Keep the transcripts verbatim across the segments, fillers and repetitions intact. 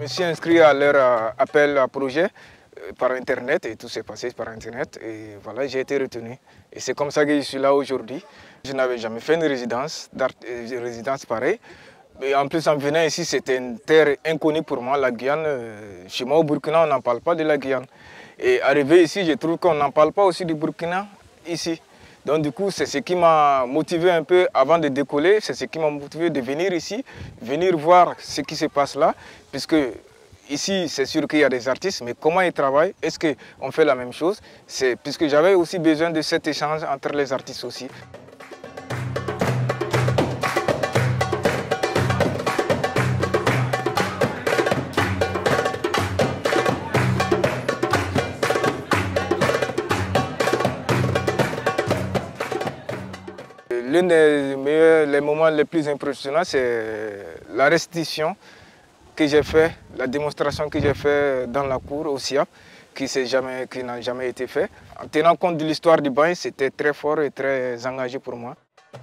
me suis inscrit à leur euh, appel à projet euh, par Internet et tout s'est passé par Internet. Et voilà, j'ai été retenu. Et c'est comme ça que je suis là aujourd'hui. Je n'avais jamais fait une résidence, une résidence pareille. Et en plus, en venant ici, c'était une terre inconnue pour moi, la Guyane. Euh, chez moi, au Burkina, on n'en parle pas de la Guyane. Et arrivé ici, je trouve qu'on n'en parle pas aussi du Burkina ici. Donc du coup, c'est ce qui m'a motivé un peu avant de décoller, c'est ce qui m'a motivé de venir ici, venir voir ce qui se passe là, puisque ici, c'est sûr qu'il y a des artistes, mais comment ils travaillent, est-ce qu'on fait la même chose? C'est puisque j'avais aussi besoin de cet échange entre les artistes aussi. L'un des meilleurs, les moments les plus impressionnants, c'est la restitution que j'ai fait, la démonstration que j'ai fait dans la cour au SIAP, qui n'a jamais été fait. En tenant compte de l'histoire du bain, c'était très fort et très engagé pour moi.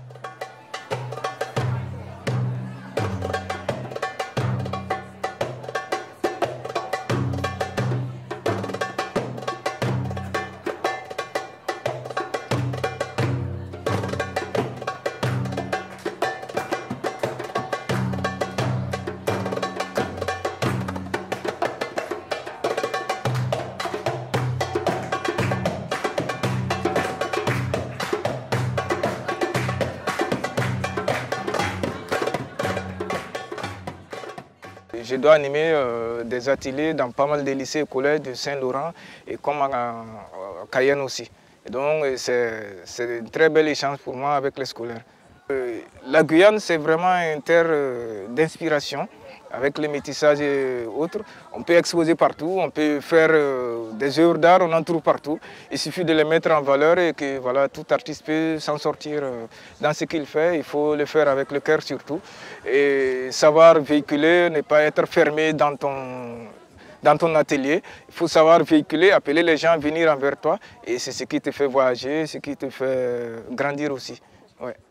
Je dois animer euh, des ateliers dans pas mal de lycées et collèges de Saint-Laurent et comme à, à Cayenne aussi. Et donc c'est un très bel échange pour moi avec les scolaires. Euh, la Guyane, c'est vraiment une terre euh, d'inspiration. Avec les métissages et autres, on peut exposer partout, on peut faire euh, des œuvres d'art, on en trouve partout. Il suffit de les mettre en valeur et que voilà, tout artiste peut s'en sortir euh, dans ce qu'il fait. Il faut le faire avec le cœur surtout. Et savoir véhiculer, ne pas être fermé dans ton, dans ton atelier. Il faut savoir véhiculer, appeler les gens à venir envers toi. Et c'est ce qui te fait voyager, ce qui te fait grandir aussi. Ouais.